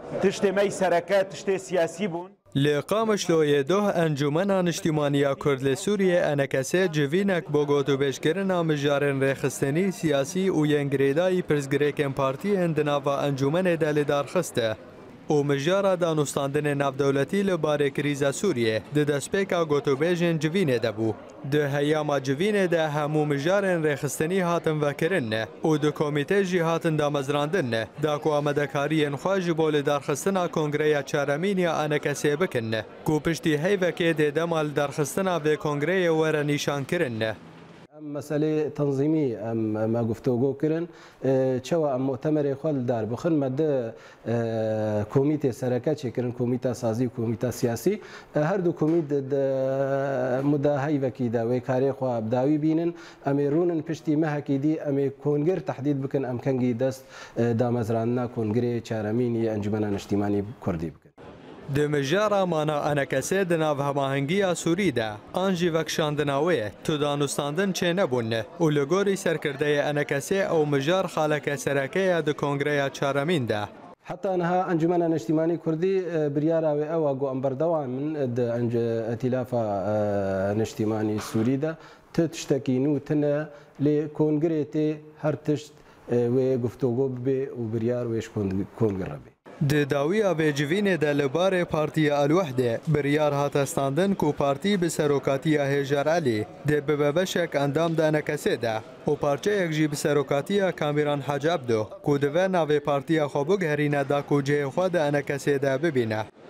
تشتي مي سركات تشتي سياسي بون لقامش لویدوه انجمن انشتیمانیا کرد لسوریه انکسه جوینک بوگوتو بشکرنا مجارن رخستنی سیاسی و ینگریدای پرزگریکن پارتی اندناوا انجمن دل دارخسته و مجارا دانستاندن نفدولتی لباره کریزا سوریه ده دسپیکا گوتو بیجن جوینه دبو. ده هیاما جوینه ده همو مجارن رخستنی هاتن وکرنه و ده کمیته جی هاتن دا مزراندنه دا کو آمدکاری انخواج بول دارخستنا کنگره چارمینیا انکسی بکنه کو پشتی هیوکه ده دمال دارخستنا و کنگره ور نیشان کرنه. مسئله تنظیمی ما گفتگو کردن چوا مؤتمر خال دار بخن مده کمیته سرکت چکرن کمیته سازی و کمیته سیاسی هر دو کمیته مداهی وکی دا و کاری خو ابداوی بینن امیرونن پشتی مهکی دی امی کنگر تحدید بکن امکنگی دست دامزراننا کنگره چارمینی انجمن اجتماعی کردی بکن. دمجارا مانا انکسه دناو هماهنگی سوری ده آنجی وکشاندناوی تو دانستاندن چه نبونه و لگوری سرکرده انکسه او مجار خالک سرکه ده کنگره چارمین ده حتى أنها أنجمن اجتماعي كردي بريارة وأواجو أمبردوا من ائتلاف اجتماعي سوري ده تشتكي نوتنا لكونغريتي هرتشت وگفتگو به وبريار ويش كونغربي د داوی او جوینه د لبار پارتی الوحده بریار هاتستاندن کو پارتی به سروکاتی هجر علی د ببشک اندام د نکسه ده او پارچه یک جی به سروکاتی کامیران حجاب دو کو د و ناو پارتی خوبگ هرینه دا کو جه خود انکسه ده ببینه